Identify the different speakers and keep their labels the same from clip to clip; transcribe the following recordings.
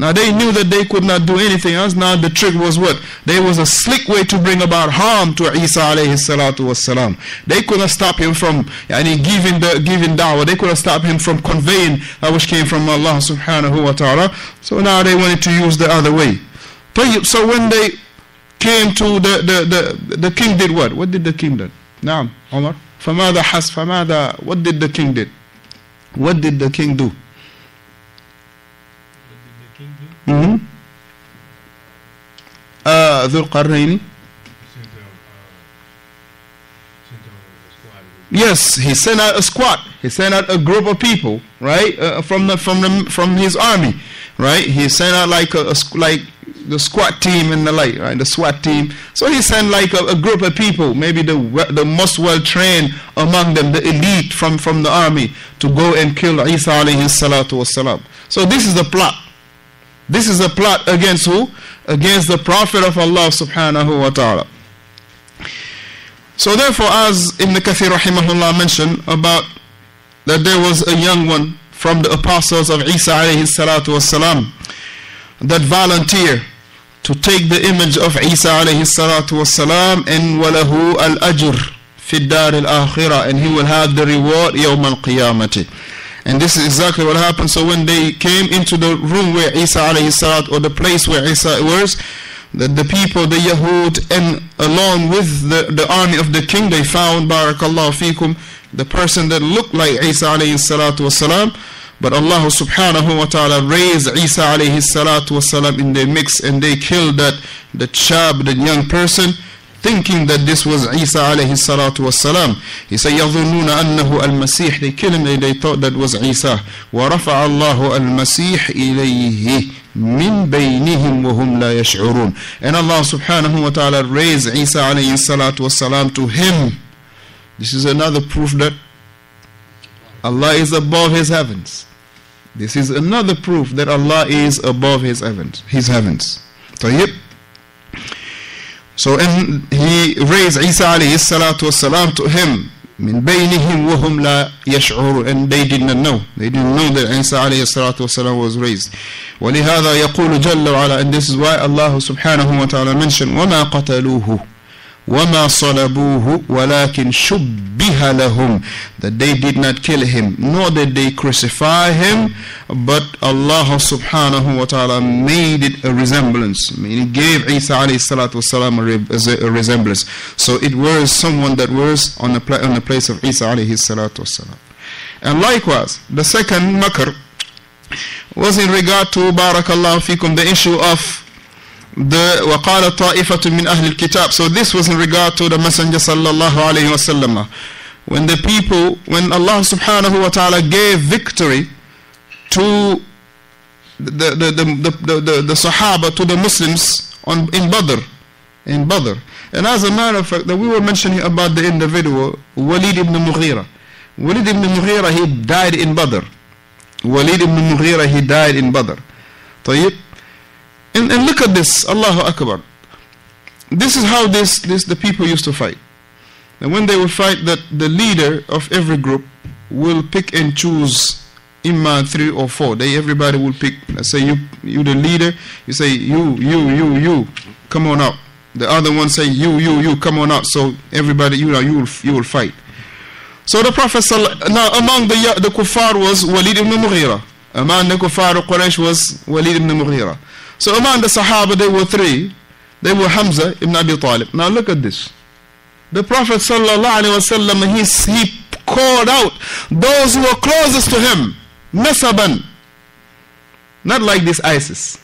Speaker 1: Now they knew that they could not do anything else. Now the trick was what? There was a slick way to bring about harm to Isa alayhi salatu wassalam. They could not stop him from giving da'wah. They could not stop him from conveying that which came from Allah subhanahu wa ta'ala. So now they wanted to use the other way. So when they came to the king did what? What did the king do? Naam, Omar. What did the king did? What did the king do? Dhul Qarnayn. Yes, he sent out a squad. He sent out a group of people, right, from his army, right. He sent out like the SWAT team and the like, right, the SWAT team. So he sent like a group of people, maybe the most well trained among them, the elite from the army, to go and kill Isa alayhi salatu wassalam. So this is the plot. This is a plot against who? Against the Prophet of Allah subhanahu wa ta'ala. So therefore, as Ibn Kathir rahimahullah mentioned about that there was a young one from the apostles of Isa alayhi salatu wassalam that volunteered to take the image of Isa alayhi salatu wassalam, and walahu al-ajr fi dar al-akhirah, and he will have the reward yawm al-qiyamati. And this is exactly what happened. So when they came into the room where Isa alayhi salat, or the place where Isa was, the people, the Yahud, and along with the army of the king, they found, barakallahu fikum, the person that looked like Isa alayhi salatu wasalam. But Allah subhanahu wa ta'ala raised Isa alayhi salatu wasalam in their mix, and they killed that shab, that young person, thinking that this was Isa alayhi salatu wassalam. He said, يَظُنُّونَ أَنَّهُ الْمَسِيحِ. They killed him, they thought that was Isa. وَرَفَعَ اللَّهُ الْمَسِيحِ إِلَيْهِ مِنْ بَيْنِهِمْ وَهُمْ لَا يَشْعُرُونَ. And Allah subhanahu wa ta'ala raised Isa alayhi salatu wassalam to him. This is another proof that Allah is above His heavens. This is another proof that Allah is above His heavens. طيب. So and he raised Isa alayhi salatu wassalam to him, min baynihim wa hum la yash'urun, and they did not know. They didn't know that Isa alayhi salatu wassalam was raised. وَلِهَذَا يَقُولُ جَلَّ وَعَلَى, and this is why Allah subhanahu wa ta'ala mentioned, وَمَا قَتَلُوهُ وَمَا صَلَبُوهُ وَلَكِنْ شُبِّهَ لَهُمْ, that they did not kill him, nor did they crucify him, but Allah subhanahu wa ta'ala made it a resemblance. Meaning gave Isa alayhi salatu wasalam a resemblance. So it was someone that was on the place of Isa alayhi salatu wasalam. And likewise, the second makr was in regard to, barakallahu fikum, the issue of the وَقَالَ طَائِفَةٌ مِنْ أَهْلِ الْكِتَابِ. So this was in regard to the Messenger sallallahu alayhi wa sallam. When Allah subhanahu wa ta'ala gave victory to the Sahaba, to the Muslims in Badr. And as a matter of fact, that we were mentioning about the individual Walid ibn Mughira. Walid ibn Mughira, he died in Badr. He died in Badr. طيب. And look at this, Allahu Akbar. This is how the people used to fight. And when they would fight, that the leader of every group will pick and choose imam 3 or 4. Everybody will pick. Let's say you the leader. You say you come on out. The other one say you come on out. So everybody you will fight. So the Prophet now among the kuffar was Walid ibn Mughira. Among the kuffar of Quraysh was Walid ibn Mughira. So among the Sahaba there were 3. They were Hamza ibn Abi Talib. Now look at this. The Prophet sallallahu alaihi wasallam, he called out those who were closest to him, nasaban, not like this ISIS.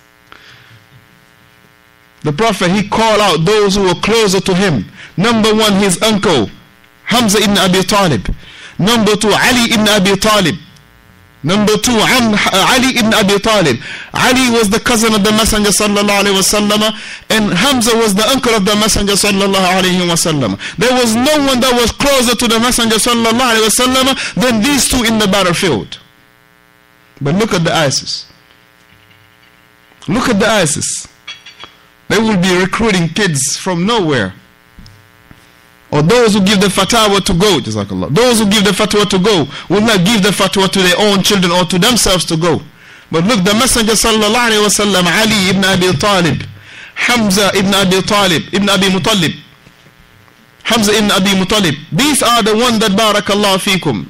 Speaker 1: The Prophet, he called out those who were closer to him. Number 1, his uncle Hamza ibn Abi Talib. Number 2, Ali ibn Abi Talib. Number 2, Ali ibn Abi Talib. Ali was the cousin of the Messenger sallallahu alaihi wasallam, and Hamza was the uncle of the Messenger sallallahu alaihi wasallam. There was no one that was closer to the Messenger sallallahu alaihi wasallam than these 2 in the battlefield. But look at the ISIS. Look at the ISIS. They will be recruiting kids from nowhere. Or those who give the fatwa to go, Jazakallah. Those who give the fatwa to go will not give the fatwa to their own children or to themselves to go. But look, the Messenger sallallahu alayhi wa sallam, Ali ibn Abi Talib, Hamza ibn Abi Talib, ibn Abi Muttalib, Hamza ibn Abi Muttalib, these are the ones that barakallahu fikum.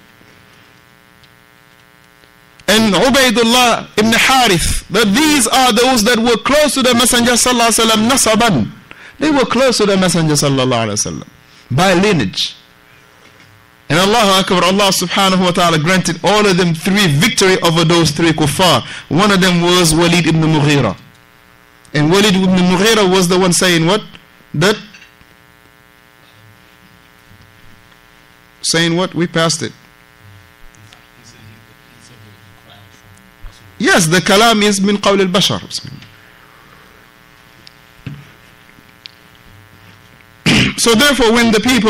Speaker 1: And Ubaidullah ibn Harith, that these are those that were close to the Messenger sallallahu alayhi wa sallam, nasaban. They were close to the Messenger sallallahu alayhi wa sallam by lineage. And Allahu Akbar, Allah subhanahu wa ta'ala granted all of them victory over those three kuffar. One of them was Walid ibn Mughira. And Walid ibn Mughira was the one saying what? Saying what? We passed it. Yes, the kalam is min qawl al-bashar. So therefore, when the people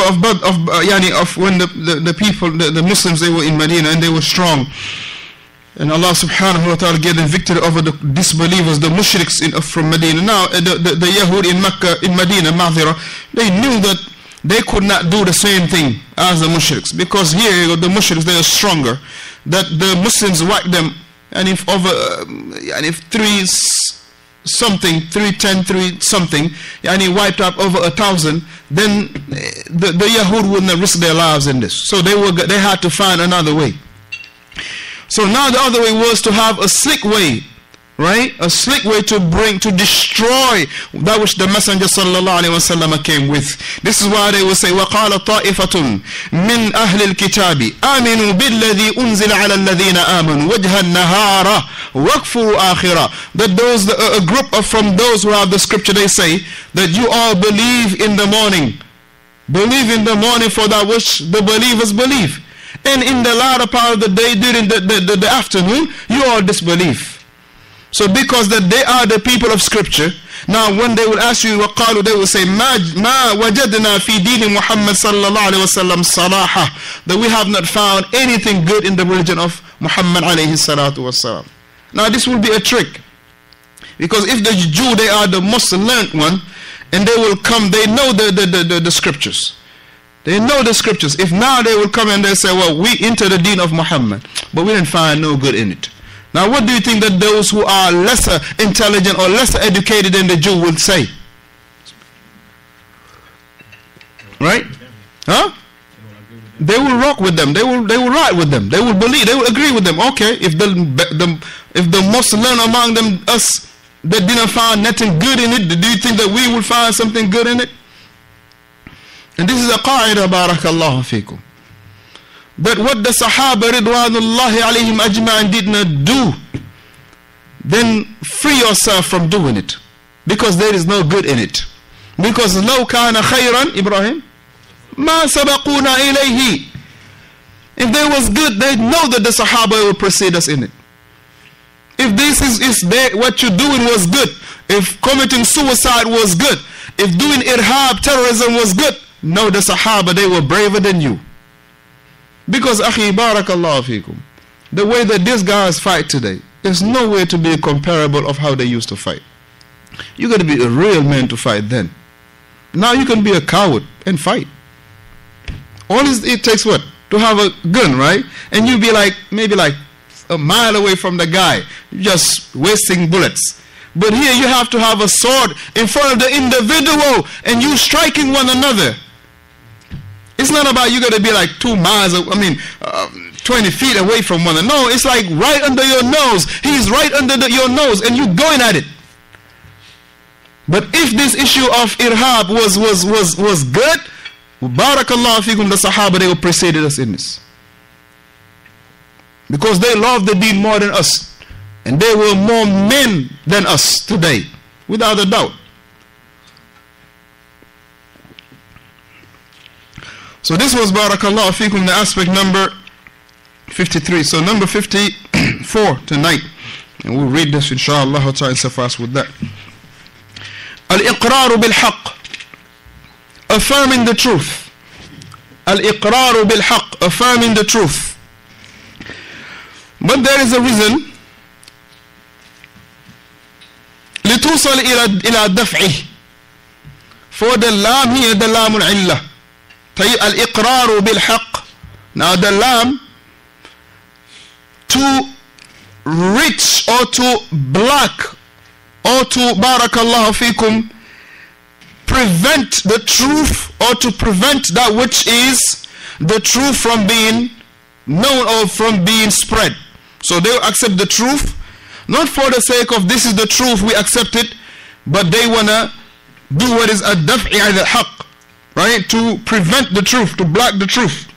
Speaker 1: the Muslims, they were in Medina and they were strong, and Allah subhanahu wa ta'ala gave them victory over the disbelievers, the mushriks from Medina. Now the Yahud in Mecca, in Medina, Ma'zira, they knew that they could not do the same thing as the mushriks, because here the mushriks, they are stronger, that the Muslims wiped them, and if 310 something, and he wiped up over 1,000, then the Yahud wouldn't risk their lives in this. So they had to find another way. So now the other way was to have a slick way, right? A slick way to destroy that which the Messenger sallallahu alaihi wasallam came with. This is why they will say, وَقَالَ طَائِفَةٌ مِّنْ أَهْلِ الْكِتَابِ آمِنُوا بِالَّذِي أُنزِلَ عَلَى الَّذِينَ آمَنُوا وَجْهَ النَّهَارَ وَكْفُرُوا آخِرًا. That a group from those who have the scripture, they say that you all believe in the morning. Believe in the morning for that which the believers believe. And in the latter part of the day, during the afternoon, you all disbelieve. So because that they are the people of scripture, now when they will ask you وَقَالُوا, they will say مَا وَجَدْنَا فِي دِينِ مُحَمَّدٍ صَلَّى اللَّهُ عَلَيْهِ وَسَلَّمْ صَلَاحًا, that we have not found anything good in the religion of Muhammad alayhi salatu wasalam. Now this will be a trick, because if the Jew, they are the most learned one, and they will come, they know the scriptures. They know the scriptures. If now they will come and they say, well, we enter the deen of Muhammad, but we didn't find no good in it. Now what do you think that those who are lesser intelligent or lesser educated than the Jew will say? Right? Huh? They will rock with them. They will ride with them. They will believe. They will agree with them. Okay, if the most learned among them, us, that didn't find nothing good in it, do you think that we will find something good in it? And this is a qaida, barakallahu fikum, that what the Sahaba ridwanullahi alayhim ajma'in did not do, then free yourself from doing it, because there is no good in it. Because law kana khayran, Ibrahim, ma sabaquna ilayhi. If there was good, they know that the Sahaba will precede us in it. If this is what you're doing was good, if committing suicide was good, if doing irhab, terrorism was good, no, the Sahaba, they were braver than you. Because akhi, barakallahu fikum, the way that these guys fight today, there's no way to be comparable of how they used to fight. You got to be a real man to fight then. Now you can be a coward and fight. All it takes what? To have a gun, right? And you be like, maybe like a mile away from the guy, just wasting bullets. But here you have to have a sword in front of the individual and you striking one another. It's not about you got to be like 2 miles, 20 feet away from one another. No, it's like right under your nose. He's right under your nose and you going at it. But if this issue of irhab was good, barakallahu fikum, the Sahaba, they preceded us in this. Because they loved the deen more than us. And they were more men than us today, without a doubt. So this was barakallahu fikum, the aspect number 53. So number 54 tonight. And we'll read this inshallah ta'ala and suffice with that. Al-iqraru bil-haq, affirming the truth. Al-iqraru bil-haq, affirming the truth. But there is a reason. لِتُوصَلْ إِلَى دَفْعِهِ. For the lam here, the lamul illah. Al-iqraru bil-haq. Now the lam, to reach or to block or to, barakallahu fikum, prevent the truth or to prevent that which is the truth from being known or from being spread. So they will accept the truth, not for the sake of this is the truth, we accept it, but they want to do what is ad-daf'i al-haq, right? To prevent the truth, to block the truth.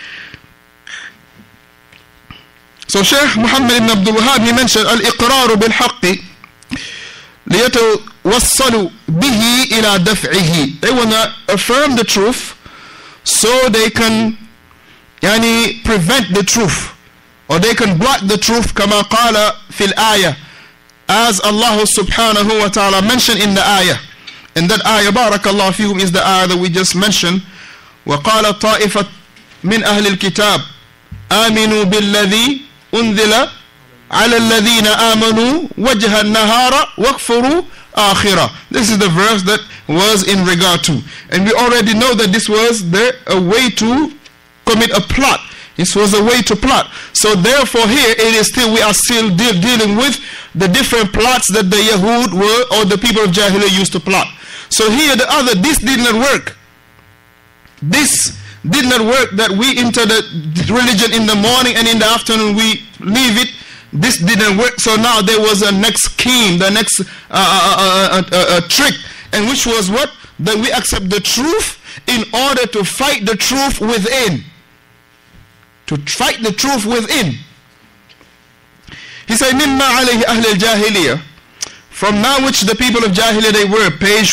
Speaker 1: So Shaykh Muhammad ibn Abdul Wahhab, he mentioned al-iqraru bil-haqqi liyatawassalu bihi ila daf'ihi. They want to affirm the truth so they can prevent the truth, or they can block the truth, kama qala fil ayah, as Allah subhanahu wa ta'ala mentioned in the ayah. And that ayah, barakallahu fihum, is the ayah that we just mentioned. وَقَالَ طَائِفَةٌ مِنْ أَهْلِ الْكِتَابِ آمِنُوا بِالَّذِي أُنزِلَ عَلَى الَّذِينَ آمَنُوا وَجْهَ النَّهَارَ وَاكْفُرُوا آخِرَةً. This is the verse that was in regard to. And we already know that this was a way to commit a plot. This was a way to plot. So therefore here we are still dealing with the different plots that the Yahud were, or the people of Jahiliyyah used to plot. So here this did not work. This did not work, that we enter the religion in the morning and in the afternoon we leave it. This didn't work. So now there was a next scheme, the next trick, and which was what? That we accept the truth in order to fight the truth within. To fight the truth within. He said, مِمَّا عَلَيْهِ أَهْلِ الْجَاهِلِيَّةِ, from now which the people of Jahiliyyah they were, page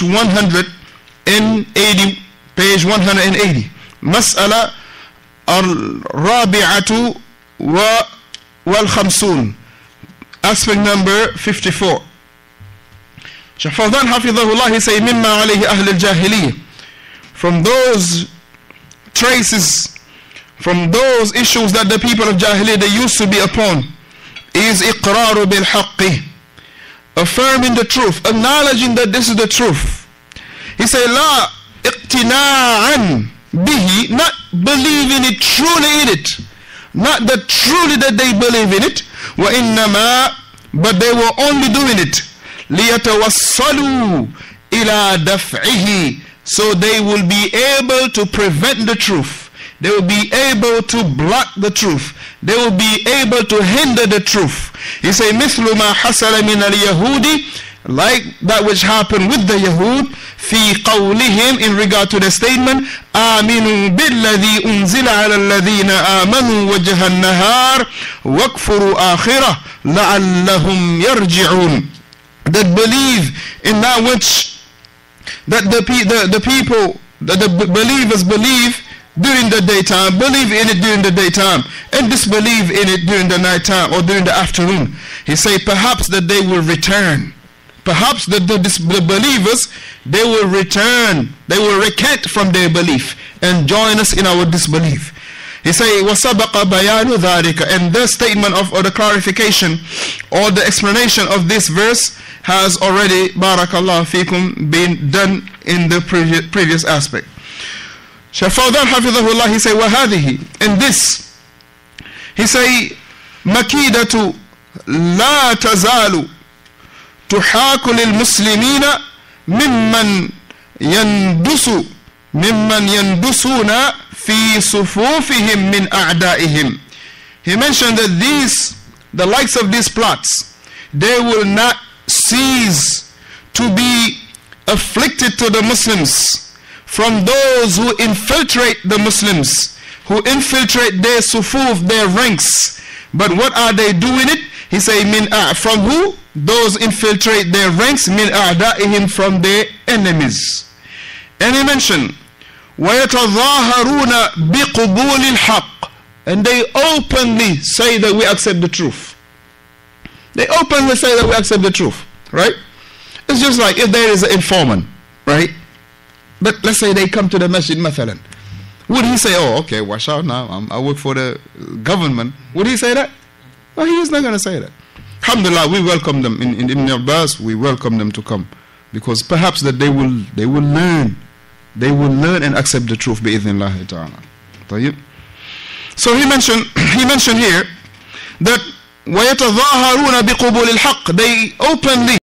Speaker 1: 180, page 180. مسألة الرابعة والخمسون, aspect number 54. Shaykh Fawzan hafidhahullah, he say, مِمَّا عَلَيْهِ أَهْلِ الْجَاهِلِيَّةِ, from those traces, from those issues that the people of Jahiliyyah they used to be upon, is iqraru bil haqqi, affirming the truth, acknowledging that this is the truth. He said, la iqtina'an bihi, not believing it, truly in it, not that truly that they believe in it, wa innama, but they were only doing it, liyatawassalu ila daf'ihi, so they will be able to prevent the truth. They will be able to block the truth. They will be able to hinder the truth. He say, مثل ما حصل من اليهود, like that which happened with the Yahud, في قولهم, in regard to the statement, آمنوا بالذي أنزل على الذين آمنوا وجه النهار واكفروا آخرة لعلهم يرجعون. That believe in that which that the people, that the believers believe during the daytime, believe in it during the daytime, and disbelieve in it during the nighttime or during the afternoon. He say perhaps that they will return. Perhaps that the believers, they will return, they will recant from their belief and join us in our disbelief. He say, وَسَبَقَ بَيَانُ ذَلِكَ, and the statement of, or the clarification or the explanation of this verse has already, barakallahu fikum, been done in the previous aspect. Shaykh Fawzan hafidhahullah, he say, وَهَذِهِ, and this, he say, مَكِيدَةُ لَا تَزَالُ تُحَاكُ لِلْمُسْلِمِينَ مِمَّنْ يَنْدُسُونَ فِي صُفُوفِهِمْ مِنْ أَعْدَائِهِمْ. He mentioned that these, the likes of these plots, they will not cease to be afflicted to the Muslims from those who infiltrate the Muslims, who infiltrate their sufuf, their ranks. But what are they doing it? He say, from who? Those infiltrate their ranks, min a'da'ihim, from their enemies. And he mentioned, وَيَتَظَاهَرُونَ بِقُبُولِ الْحَقِّ, and they openly say that we accept the truth. They openly say that we accept the truth, right? It's just like if there is an informant, right? But let's say they come to the masjid, mathalan. Would he say, oh, okay, watch out now, I work for the government? Would he say that? No, he is not going to say that. Alhamdulillah, we welcome them. In Ibn Abbas, we welcome them to come. Because perhaps that they will learn. They will learn and accept the truth, bi'idhnillahi ta'ala. So he mentioned here that وَيَتَظَاهَرُونَ بِقُبُولِ الْحَقِّ. They openly